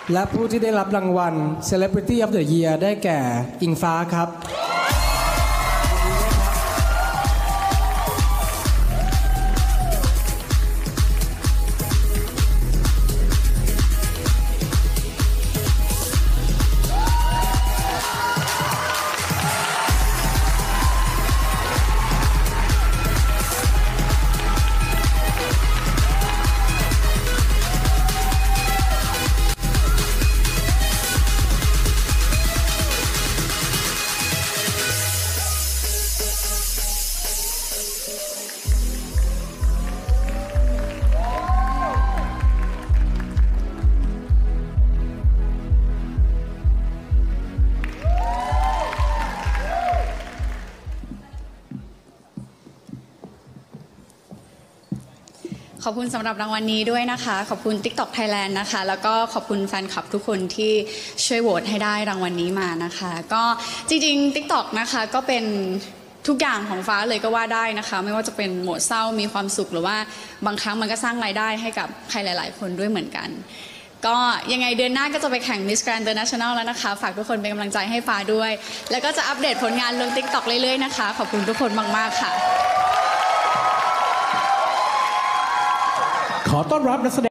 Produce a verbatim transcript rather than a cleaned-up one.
และผู้ที่ได้รับรางวัล Celebrity of the Year ได้แก่อิงฟ้าครับขอบคุณสำหรับรางวัลนี้ด้วยนะคะขอบคุณ TikTok Thailand นะคะแล้วก็ขอบคุณแฟนคลับทุกคนที่ช่วยโหวตให้ได้รางวัลนี้มานะคะก็จริงๆ TikTok นะคะก็เป็นทุกอย่างของฟ้าเลยก็ว่าได้นะคะไม่ว่าจะเป็นโหมดเศร้ามีความสุขหรือว่าบางครั้งมันก็สร้างรายได้ให้กับใครหลายๆคนด้วยเหมือนกันก็ยังไงเดือนหน้าก็จะไปแข่ง Miss Grand International แล้วนะคะฝากทุกคนเป็นกำลังใจให้ฟ้าด้วยแล้วก็จะอัปเดตผลงานลง TikTok เรื่อยๆนะคะขอบคุณทุกคนมากๆค่ะขอต้อนรับนักแสดง